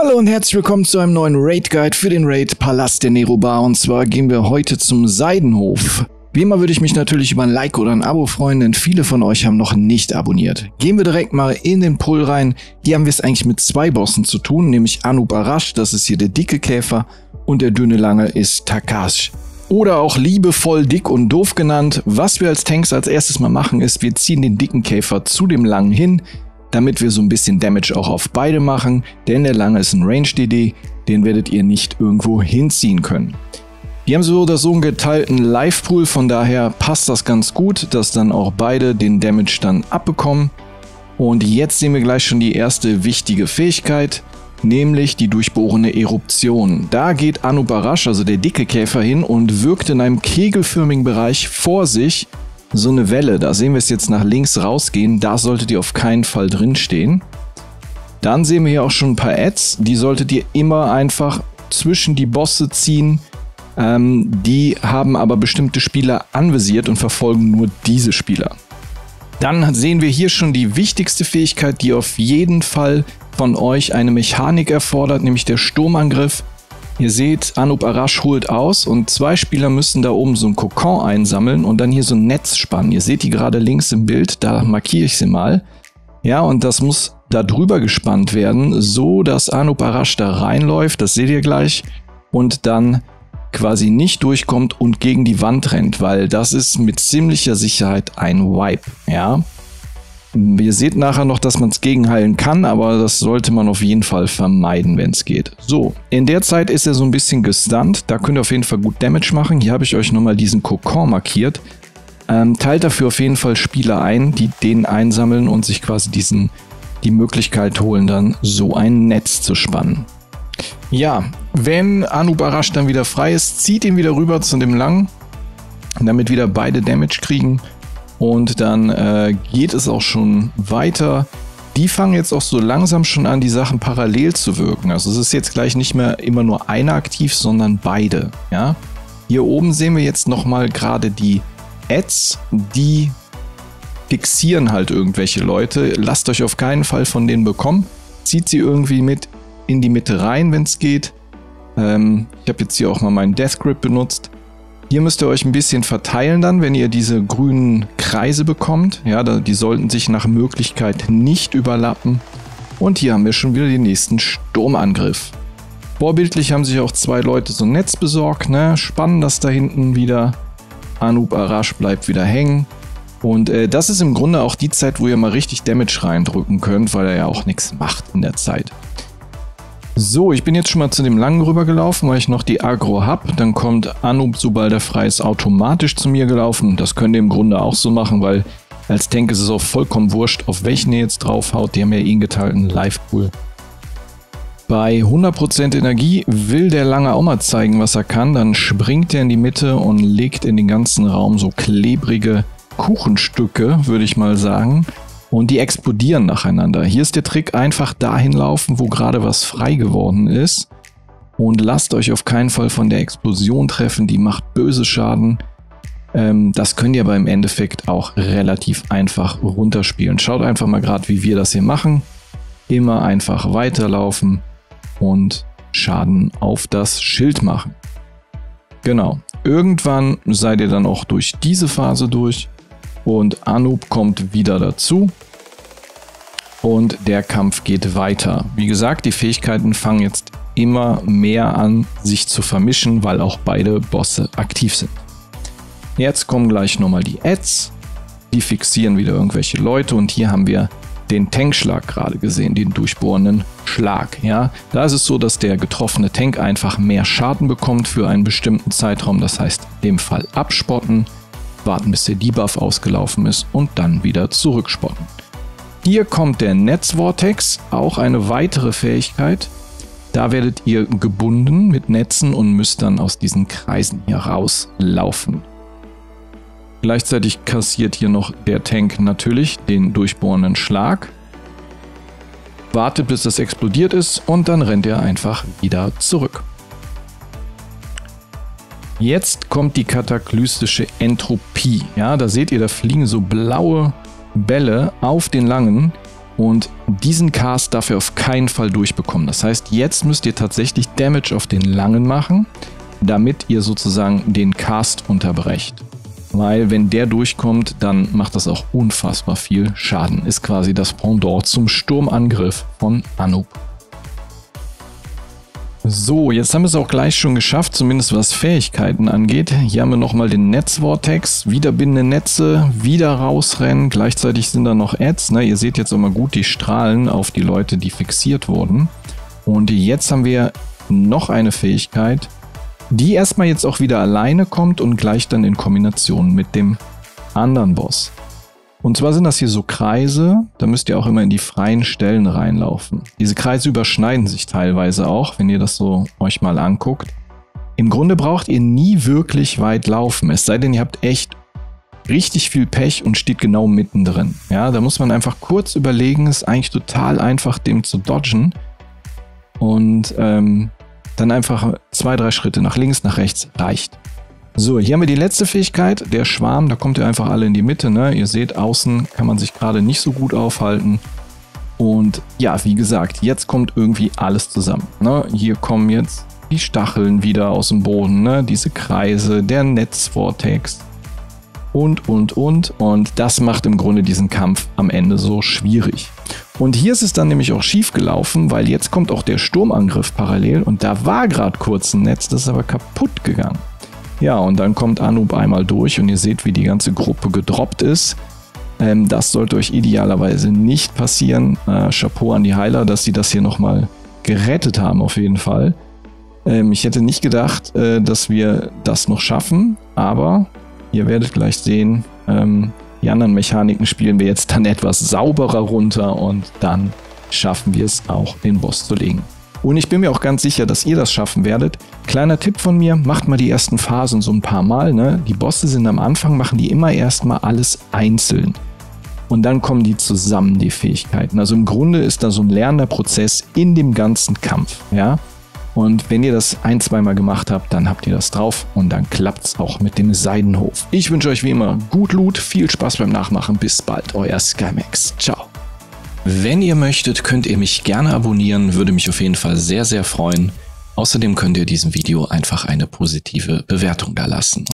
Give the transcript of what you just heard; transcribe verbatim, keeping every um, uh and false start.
Hallo und herzlich willkommen zu einem neuen Raid Guide für den Raid Palast der Nerubar. Und zwar gehen wir heute zum Seidenhof. Wie immer würde ich mich natürlich über ein Like oder ein Abo freuen, denn viele von euch haben noch nicht abonniert. Gehen wir direkt mal in den Pull rein. Hier haben wir es eigentlich mit zwei Bossen zu tun, nämlich Anub Arash, das ist hier der dicke Käfer, und der dünne Lange ist Takash. Oder auch liebevoll dick und doof genannt. Was wir als Tanks als erstes mal machen ist, wir ziehen den dicken Käfer zu dem Langen hin, damit wir so ein bisschen Damage auch auf beide machen, denn der Lange ist ein Range-D D, den werdet ihr nicht irgendwo hinziehen können. Wir haben so oder so einen geteilten Life-Pool, von daher passt das ganz gut, dass dann auch beide den Damage dann abbekommen. Und jetzt sehen wir gleich schon die erste wichtige Fähigkeit, nämlich die durchbohrende Eruption. Da geht Anub Arash, also der dicke Käfer, hin und wirkt in einem kegelförmigen Bereich vor sich so eine Welle. Da sehen wir es jetzt nach links rausgehen, da solltet ihr auf keinen Fall drin stehen. Dann sehen wir hier auch schon ein paar Ads, die solltet ihr immer einfach zwischen die Bosse ziehen. Ähm, die haben aber bestimmte Spieler anvisiert und verfolgen nur diese Spieler. Dann sehen wir hier schon die wichtigste Fähigkeit, die auf jeden Fall von euch eine Mechanik erfordert, nämlich der Sturmangriff. Ihr seht, Anub Arash holt aus und zwei Spieler müssen da oben so ein Kokon einsammeln und dann hier so ein Netz spannen. Ihr seht die gerade links im Bild, da markiere ich sie mal. Ja, und das muss da drüber gespannt werden, so dass Anub Arash da reinläuft, das seht ihr gleich, und dann quasi nicht durchkommt und gegen die Wand rennt, weil das ist mit ziemlicher Sicherheit ein Wipe. Ja. Ihr seht nachher noch, dass man es gegenheilen kann, aber das sollte man auf jeden Fall vermeiden, wenn es geht. So, in der Zeit ist er so ein bisschen gestunt. Da könnt ihr auf jeden Fall gut Damage machen. Hier habe ich euch nochmal diesen Kokon markiert. Ähm, teilt dafür auf jeden Fall Spieler ein, die den einsammeln und sich quasi diesen, die Möglichkeit holen, dann so ein Netz zu spannen. Ja, wenn Anub Arash dann wieder frei ist, zieht ihn wieder rüber zu dem Langen, damit wieder beide Damage kriegen. Und dann äh, geht es auch schon weiter. Die fangen jetzt auch so langsam schon an, die Sachen parallel zu wirken. Also es ist jetzt gleich nicht mehr immer nur einer aktiv, sondern beide. Ja? Hier oben sehen wir jetzt nochmal gerade die Ads, die fixieren halt irgendwelche Leute. Lasst euch auf keinen Fall von denen bekommen. Zieht sie irgendwie mit in die Mitte rein, wenn es geht. Ähm, ich habe jetzt hier auch mal meinen Death Grip benutzt. Hier müsst ihr euch ein bisschen verteilen dann, wenn ihr diese grünen Kreise bekommt. Ja, die sollten sich nach Möglichkeit nicht überlappen. Und hier haben wir schon wieder den nächsten Sturmangriff. Vorbildlich haben sich auch zwei Leute so ein Netz besorgt. Ne? Spannen das da hinten wieder. Anub Arash bleibt wieder hängen. Und äh, das ist im Grunde auch die Zeit, wo ihr mal richtig Damage reindrücken könnt, weil er ja auch nichts macht in der Zeit. So, ich bin jetzt schon mal zu dem Langen rübergelaufen, weil ich noch die Agro habe. Dann kommt Anub, sobald er frei ist, automatisch zu mir gelaufen. Das könnt ihr im Grunde auch so machen, weil als Tank ist es auch vollkommen wurscht, auf welchen ihr jetzt draufhaut. Die haben ja eh einen geteilten Live-Pool. Bei hundert Prozent Energie will der Lange auch mal zeigen, was er kann. Dann springt er in die Mitte und legt in den ganzen Raum so klebrige Kuchenstücke, würde ich mal sagen. Und die explodieren nacheinander. Hier ist der Trick, einfach dahin laufen, wo gerade was frei geworden ist. Und lasst euch auf keinen Fall von der Explosion treffen, die macht böse Schaden. Ähm, das könnt ihr aber im Endeffekt auch relativ einfach runterspielen. Schaut einfach mal gerade, wie wir das hier machen. Immer einfach weiterlaufen und Schaden auf das Schild machen. Genau. Irgendwann seid ihr dann auch durch diese Phase durch. Und Anub kommt wieder dazu und der Kampf geht weiter. Wie gesagt, die Fähigkeiten fangen jetzt immer mehr an, sich zu vermischen, weil auch beide Bosse aktiv sind. Jetzt kommen gleich nochmal die Ads, die fixieren wieder irgendwelche Leute und hier haben wir den Tankschlag gerade gesehen, den durchbohrenden Schlag. Ja, da ist es so, dass der getroffene Tank einfach mehr Schaden bekommt für einen bestimmten Zeitraum, das heißt in dem Fall abspotten. Warten, bis der Debuff ausgelaufen ist und dann wieder zurückspotten. Hier kommt der Netzvortex, auch eine weitere Fähigkeit. Da werdet ihr gebunden mit Netzen und müsst dann aus diesen Kreisen hier rauslaufen. Gleichzeitig kassiert hier noch der Tank natürlich den durchbohrenden Schlag. Wartet, bis das explodiert ist und dann rennt er einfach wieder zurück. Jetzt kommt die kataklystische Entropie. Ja, da seht ihr, da fliegen so blaue Bälle auf den Langen. Und diesen Cast darf er auf keinen Fall durchbekommen. Das heißt, jetzt müsst ihr tatsächlich Damage auf den Langen machen, damit ihr sozusagen den Cast unterbrecht. Weil wenn der durchkommt, dann macht das auch unfassbar viel Schaden. Ist quasi das Pendant zum Sturmangriff von Anub. So, jetzt haben wir es auch gleich schon geschafft, zumindest was Fähigkeiten angeht. Hier haben wir nochmal den Netzvortex, wieder bindende Netze, wieder rausrennen. Gleichzeitig sind da noch Ads. Ne? Ihr seht jetzt auch mal gut die Strahlen auf die Leute, die fixiert wurden. Und jetzt haben wir noch eine Fähigkeit, die erstmal jetzt auch wieder alleine kommt und gleich dann in Kombination mit dem anderen Boss. Und zwar sind das hier so Kreise, da müsst ihr auch immer in die freien Stellen reinlaufen. Diese Kreise überschneiden sich teilweise auch, wenn ihr das so euch mal anguckt. Im Grunde braucht ihr nie wirklich weit laufen, es sei denn, ihr habt echt richtig viel Pech und steht genau mittendrin. Ja, da muss man einfach kurz überlegen, ist eigentlich total einfach, dem zu dodgen. Und ähm, dann einfach zwei, drei Schritte nach links, nach rechts reicht. So, hier haben wir die letzte Fähigkeit, der Schwarm, da kommt ihr einfach alle in die Mitte, ne? Ihr seht, außen kann man sich gerade nicht so gut aufhalten. Und ja, wie gesagt, jetzt kommt irgendwie alles zusammen, ne? Hier kommen jetzt die Stacheln wieder aus dem Boden, ne? Diese Kreise, der Netzvortex und, und, und. Und das macht im Grunde diesen Kampf am Ende so schwierig. Und hier ist es dann nämlich auch schief gelaufen, weil jetzt kommt auch der Sturmangriff parallel und da war gerade kurz ein Netz, das ist aber kaputt gegangen. Ja, und dann kommt Anub einmal durch und ihr seht, wie die ganze Gruppe gedroppt ist. Ähm, das sollte euch idealerweise nicht passieren. Äh, Chapeau an die Heiler, dass sie das hier nochmal gerettet haben auf jeden Fall. Ähm, ich hätte nicht gedacht, äh, dass wir das noch schaffen, aber ihr werdet gleich sehen, ähm, die anderen Mechaniken spielen wir jetzt dann etwas sauberer runter und dann schaffen wir es auch, den Boss zu legen. Und ich bin mir auch ganz sicher, dass ihr das schaffen werdet. Kleiner Tipp von mir, macht mal die ersten Phasen so ein paar Mal. Ne? Die Bosse sind am Anfang, machen die immer erstmal alles einzeln. Und dann kommen die zusammen, die Fähigkeiten. Also im Grunde ist da so ein lernender Prozess in dem ganzen Kampf. Ja? Und wenn ihr das ein-, zweimal gemacht habt, dann habt ihr das drauf und dann klappt es auch mit dem Seidenhof. Ich wünsche euch wie immer gut Loot, viel Spaß beim Nachmachen. Bis bald, euer Skymax. Ciao. Wenn ihr möchtet, könnt ihr mich gerne abonnieren, würde mich auf jeden Fall sehr, sehr freuen. Außerdem könnt ihr diesem Video einfach eine positive Bewertung da lassen.